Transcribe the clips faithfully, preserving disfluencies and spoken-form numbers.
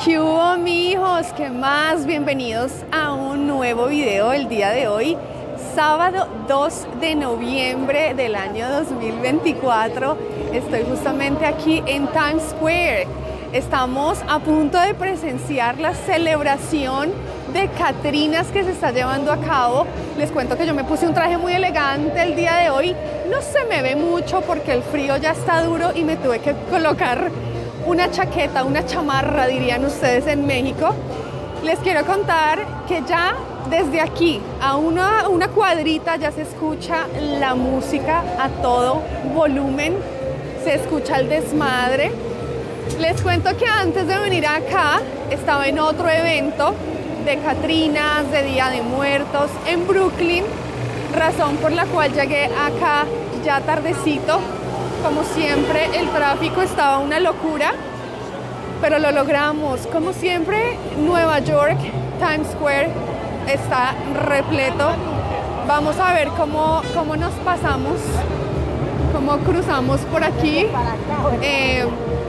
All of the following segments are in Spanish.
¿Qué hubo, mijos? ¿Qué más? Bienvenidos a un nuevo video el día de hoy, sábado dos de noviembre del año dos mil veinticuatro. Estoy justamente aquí en Times Square. Estamos a punto de presenciar la celebración de Catrinas que se está llevando a cabo. Les cuento que yo me puse un traje muy elegante el día de hoy. No se me ve mucho porque el frío ya está duro y me tuve que colocar una chaqueta, una chamarra, dirían ustedes en México. Les quiero contar que ya desde aquí, a una, una cuadrita, ya se escucha la música a todo volumen, se escucha el desmadre. Les cuento que antes de venir acá, estaba en otro evento de Catrinas, de Día de Muertos, en Brooklyn, razón por la cual llegué acá ya tardecito. Como siempre, el tráfico estaba una locura, pero lo logramos. Como siempre, Nueva York, Times Square está repleto. Vamos a ver cómo, cómo nos pasamos, cómo cruzamos por aquí. Eh,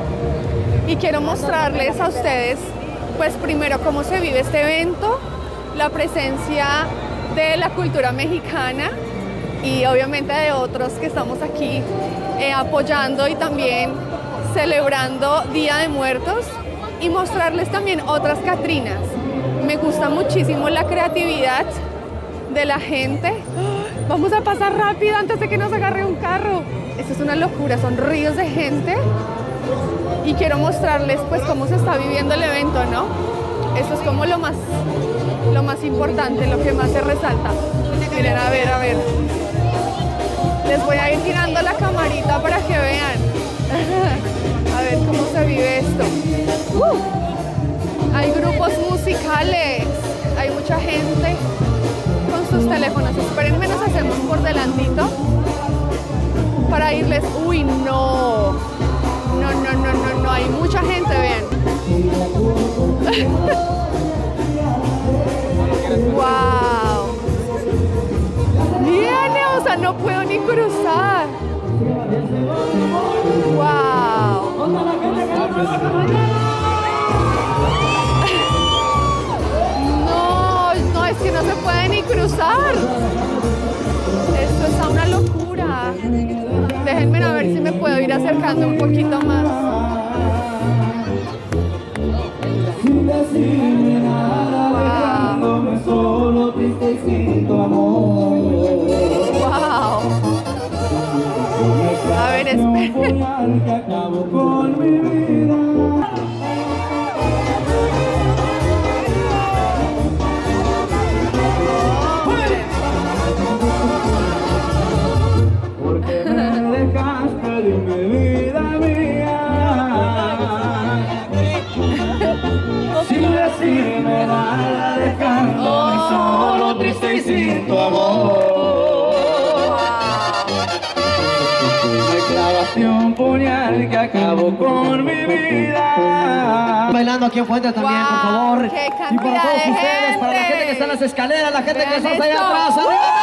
y quiero mostrarles a ustedes, pues primero, cómo se vive este evento, la presencia de la cultura mexicana y obviamente de otros que estamos aquí eh, apoyando y también celebrando Día de Muertos, y mostrarles también otras Catrinas. Me gusta muchísimo la creatividad de la gente. Vamos a pasar rápido antes de que nos agarre un carro. Esto es una locura, son ríos de gente y quiero mostrarles pues cómo se está viviendo el evento, ¿no? Eso es como lo más, lo más importante, lo que más se resalta. Miren, a ver, a ver. Les voy a ir tirando la camarita para que vean. A ver cómo se vive esto. Uh, hay grupos musicales, hay mucha gente con sus teléfonos. Espérenme, nos hacemos por delantito para irles. Uy, no. No, no, no, no, no. Hay mucha gente, vean. Wow. Viene, o sea, no puedo ni cruzar. Wow. No, no, es que no se puede ni cruzar. Esto está una locura. Déjenme a ver si me puedo ir acercando un poquito más. Wow. A ver, esperen. Porque me dejaste, dime vida mía. Sin decirme nada, dejándome solo, triste y sin tu amor. Un puñal que acabó con mi vida. Bailando aquí en Fuente también, Wow, por favor. qué Y para todos cantidad de ustedes, gente. para la gente que está en las escaleras, la gente Vean que está allá esto. atrás. ¡Arriba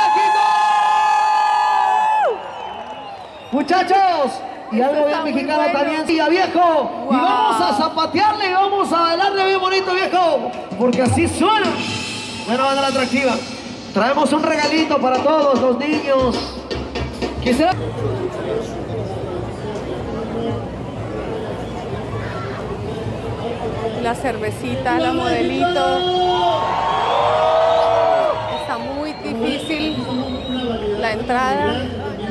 México! Muchachos, y algo Esto bien está muy mexicano bueno. también. Sí, viejo. Wow. Y vamos a zapatearle y vamos a bailarle bien bonito, viejo. Porque así suena. Bueno, banda la atractiva. Traemos un regalito para todos los niños. Quisiera... La cervecita, la modelito. Está muy difícil la entrada.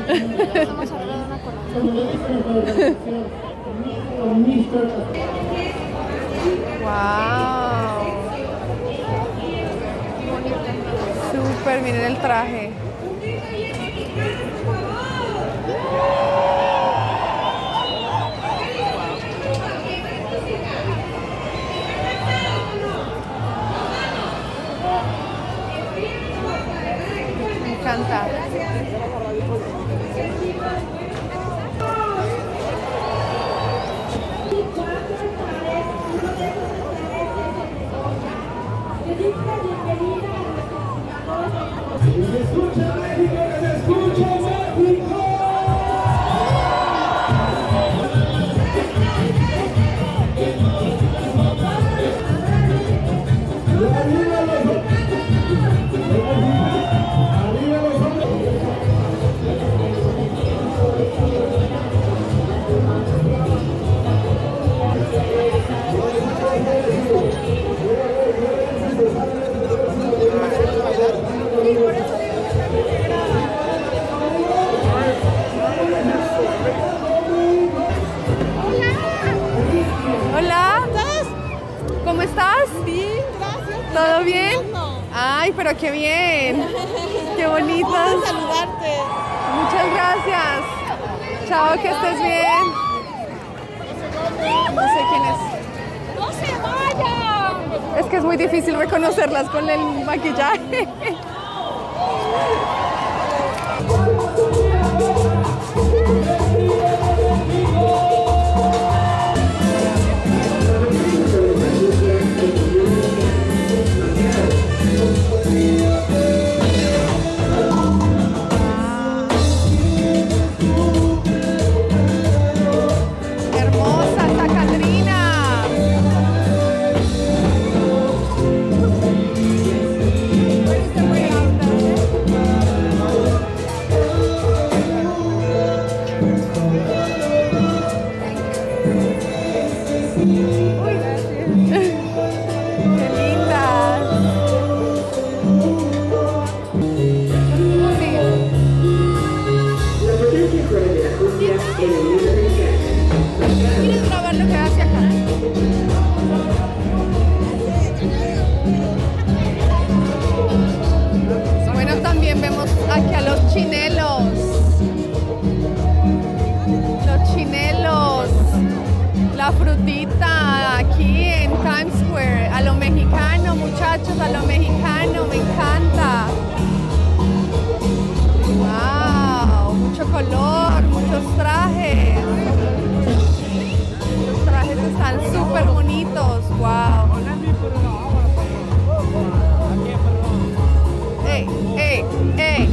Wow. Súper, miren el traje. Me encanta. Escucha México, que se escucha México. ¿Cómo estás? Bien, gracias. ¿Todo bien? Ay, pero qué bien. Qué bonitos. Quiero saludarte. Muchas gracias. Chao, que estés bien. No sé quién es. ¡No se vayan! Es que es muy difícil reconocerlas con el maquillaje. Frutita aquí en Times Square, a lo mexicano, muchachos, a lo mexicano, me encanta. Wow, mucho color, muchos trajes. Los trajes están súper bonitos, wow. Ey, ey, ey.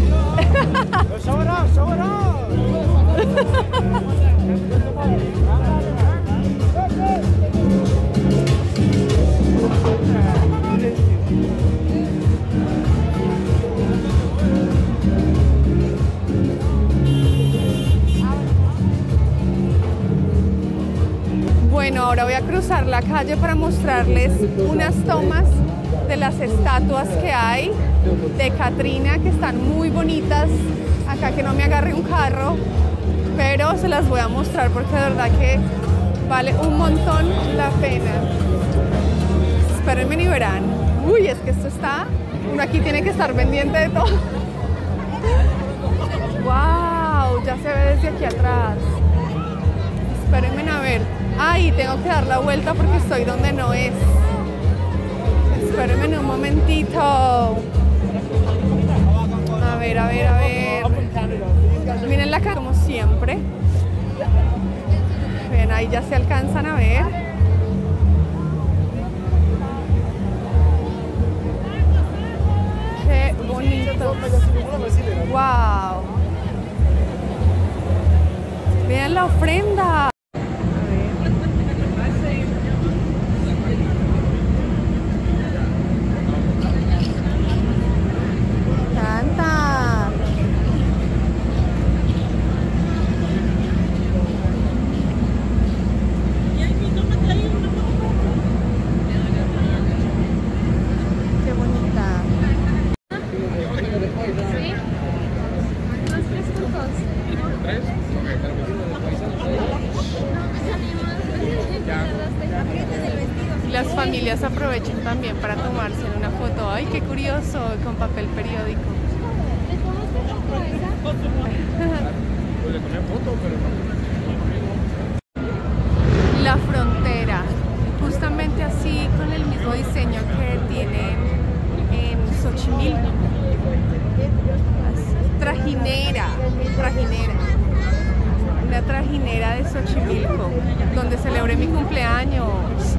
Bueno, ahora voy a cruzar la calle para mostrarles unas tomas de las estatuas que hay de Catrina, que están muy bonitas. Acá que no me agarre un carro, pero se las voy a mostrar porque de verdad que vale un montón la pena. Espérenme y verán. Uy, es que esto está... Uno aquí tiene que estar pendiente de todo. ¡Wow! Ya se ve desde aquí atrás. Espérenme a ver. Ay, tengo que dar la vuelta porque estoy donde no es. Espérenme un momentito. A ver, a ver, a ver. Miren la cara como siempre. Ven, ahí ya se alcanzan a ver. Qué bonito. Wow. Vean la ofrenda. Las familias aprovechen también para tomarse una foto. Ay, qué curioso, con papel periódico. La frontera, justamente así, con el mismo diseño que tiene en Xochimilco. Trajinera, trajinera. Una trajinera de Xochimilco, donde celebré mi cumpleaños.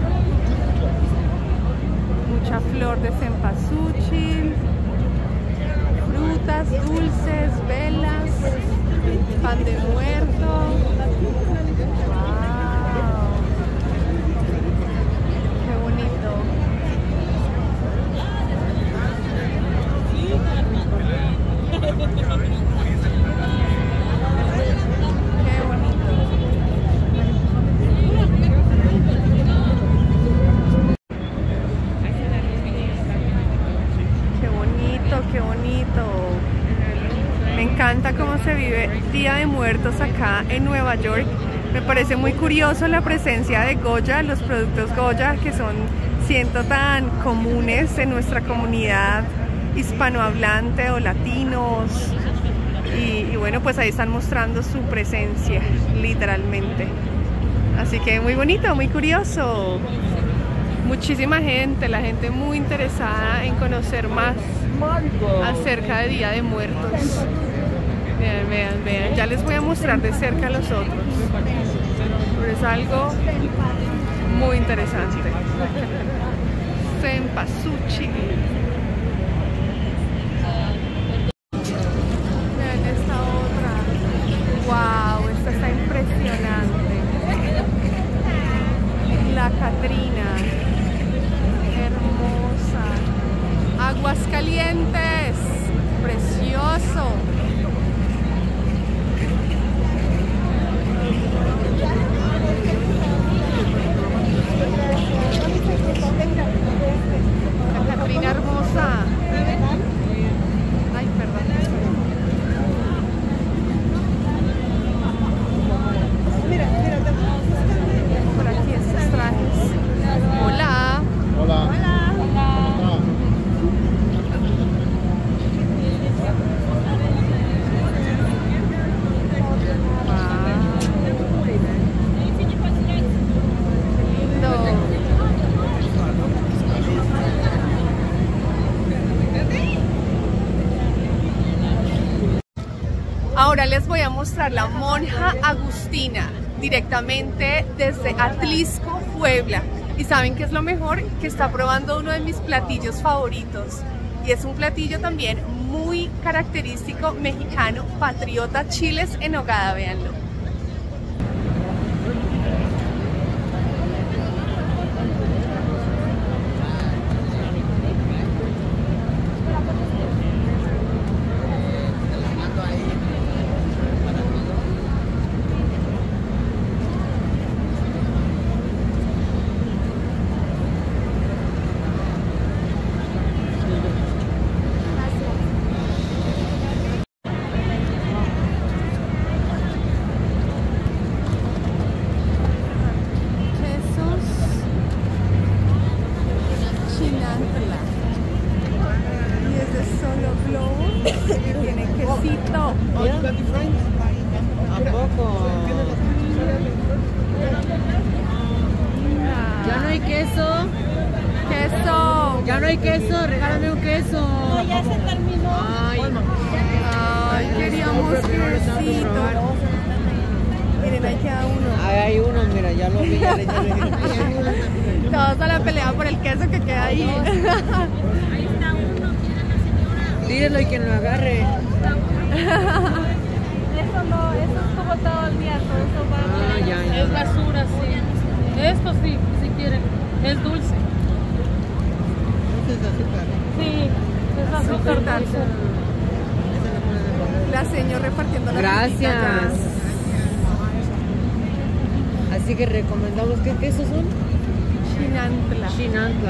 Mucha flor de cempasúchil, frutas, dulces, velas, pan de muerto. ¡Wow! ¡Qué bonito! ¡Qué bonito! ¡Qué bonito! Me encanta cómo se vive Día de Muertos acá en Nueva York. Me parece muy curioso la presencia de Goya, los productos Goya, que son siento tan comunes en nuestra comunidad hispanohablante o latinos. Y, y bueno, pues ahí están mostrando su presencia, literalmente. Así que muy bonito, muy curioso. Muchísima gente, la gente muy interesada en conocer más acerca de Día de Muertos. Vean, vean, vean. Ya les voy a mostrar de cerca a los otros. Pero es algo muy interesante. Cempasúchil. Vean esta otra. Wow, esta está impresionante. La Catrina. Hermosa. Aguascalientes. Precioso. La Catrina hermosa. Ay, perdón. Por aquí estos trajes. Hola. Hola. Hola. Ahora les voy a mostrar la Monja Agustina directamente desde Atlisco, Puebla. Y ¿saben qué es lo mejor? Que está probando uno de mis platillos favoritos. Y es un platillo también muy característico mexicano, patriota, chiles en nogada, véanlo. Ya no hay queso, regálame un queso. No, ya se terminó. Ay, ay, queríamos quesito. Miren, ahí queda uno. Ahí hay uno, mira, ya lo vi, ya le dije. Todos a la pelea por el queso que queda ahí. Ahí está uno, tiene la señora. Tírelo y quien lo agarre. Eso no, eso estuvo todo el día, todo eso va. Ah, ya, ya. Es basura, sí. Esto sí, si quieren, es dulce. Este es azúcar. Sí, es azúcar Azúcar dulce. La señora repartiendo la Gracias. Así que recomendamos, ¿qué quesos son? Chinantla. Chinantla.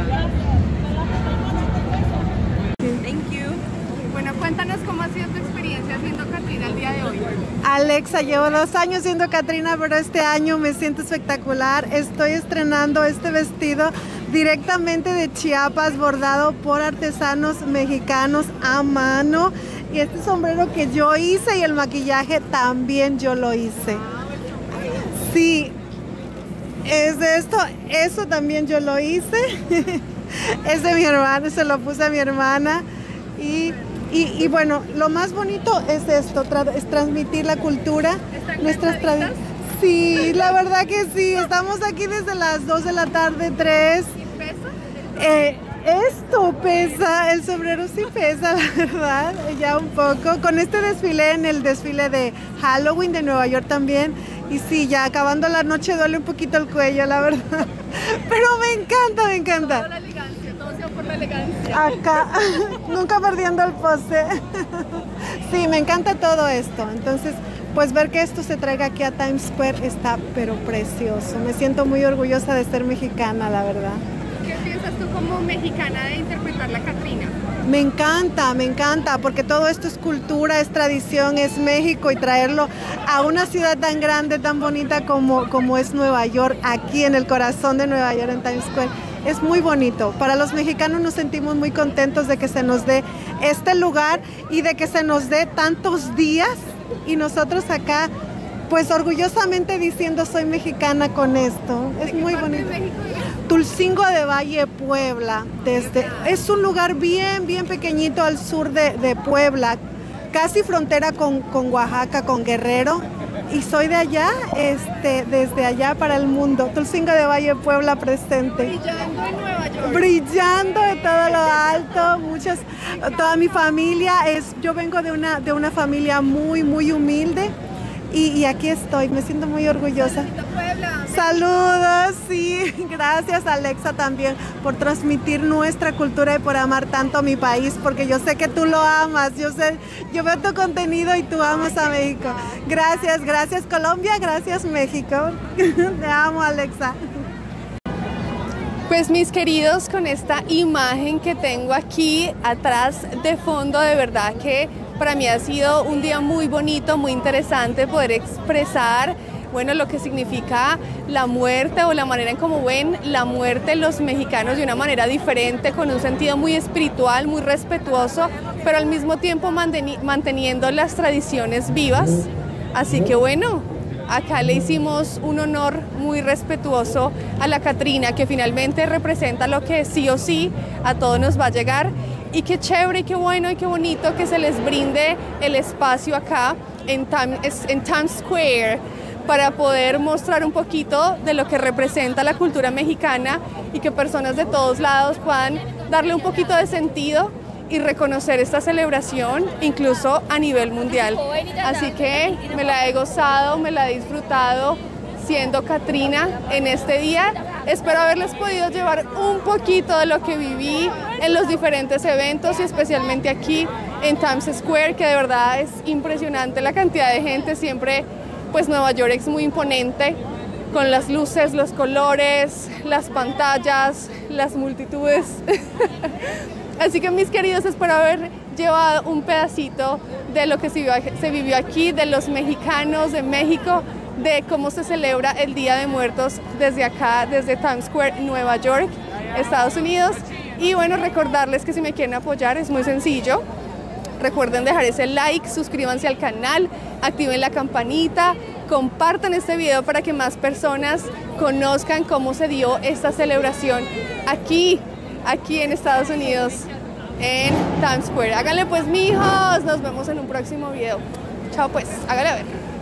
Thank you. Bueno, cuéntanos cómo ha sido tu experiencia siendo Catrina el día de hoy. Alexa, llevo dos años siendo Catrina, pero este año me siento espectacular. Estoy estrenando este vestido directamente de Chiapas, bordado por artesanos mexicanos a mano. Y este sombrero que yo hice y el maquillaje también yo lo hice. Sí, es de esto, eso también yo lo hice. Es de mi hermana, se lo puse a mi hermana. Y, y, y bueno, lo más bonito es esto, tra es transmitir la cultura, nuestras tradiciones. Sí, la verdad que sí, estamos aquí desde las dos de la tarde, tres. ¿Y pesa? Eh, esto pesa, el sombrero sí pesa, la verdad, ya un poco. Con este desfile, en el desfile de Halloween de Nueva York también. Y sí, ya acabando la noche duele un poquito el cuello, la verdad. Pero me encanta, me encanta. Toda la elegancia, todo sea por la elegancia. Acá, nunca perdiendo el pose. Sí, me encanta todo esto. Entonces, pues ver que esto se traiga aquí a Times Square está pero precioso. Me siento muy orgullosa de ser mexicana, la verdad. ¿Qué piensas tú como mexicana de interpretar la Catrina? Me encanta, me encanta, porque todo esto es cultura, es tradición, es México, y traerlo a una ciudad tan grande, tan bonita como, como es Nueva York, aquí en el corazón de Nueva York, en Times Square, es muy bonito. Para los mexicanos nos sentimos muy contentos de que se nos dé este lugar y de que se nos dé tantos días y nosotros acá pues orgullosamente diciendo soy mexicana con esto. Es muy bonito. Tulcingo de Valle, Puebla. Desde, es un lugar bien, bien pequeñito al sur de, de Puebla, casi frontera con, con Oaxaca, con Guerrero. Y soy de allá, este, desde allá para el mundo. Tulcingo de Valle, Puebla presente. Brillando en Nueva York. Brillando de todo lo alto. Muchas, toda mi familia es, yo vengo de una, de una familia muy, muy humilde. Y, y aquí estoy, me siento muy orgullosa. Saludos, sí, gracias Alexa también por transmitir nuestra cultura y por amar tanto a mi país, porque yo sé que tú lo amas, yo sé, yo veo tu contenido y tú amas a México. Gracias, gracias Colombia, gracias México. Te amo, Alexa. Pues mis queridos, con esta imagen que tengo aquí atrás de fondo, de verdad que para mí ha sido un día muy bonito, muy interesante poder expresar, bueno, lo que significa la muerte o la manera en cómo ven la muerte los mexicanos de una manera diferente, con un sentido muy espiritual, muy respetuoso, pero al mismo tiempo manteniendo las tradiciones vivas. Así que bueno, acá le hicimos un honor muy respetuoso a la Catrina, que finalmente representa lo que sí o sí a todos nos va a llegar. Y qué chévere y qué bueno y qué bonito que se les brinde el espacio acá en Times, en Times Square para poder mostrar un poquito de lo que representa la cultura mexicana y que personas de todos lados puedan darle un poquito de sentido y reconocer esta celebración incluso a nivel mundial. Así que me la he gozado, me la he disfrutado siendo Catrina en este día. Espero haberles podido llevar un poquito de lo que viví en los diferentes eventos y especialmente aquí en Times Square, que de verdad es impresionante la cantidad de gente. Siempre pues Nueva York es muy imponente con las luces, los colores, las pantallas, las multitudes. Así que mis queridos, espero haber llevado un pedacito de lo que se vivió, se vivió aquí, de los mexicanos, de México, de cómo se celebra el Día de Muertos desde acá, desde Times Square, Nueva York, Estados Unidos. Y bueno, recordarles que si me quieren apoyar es muy sencillo. Recuerden dejar ese like, suscríbanse al canal, activen la campanita, compartan este video para que más personas conozcan cómo se dio esta celebración aquí, aquí en Estados Unidos, en Times Square. Háganle pues, mijos, nos vemos en un próximo video. Chao pues, háganle a ver.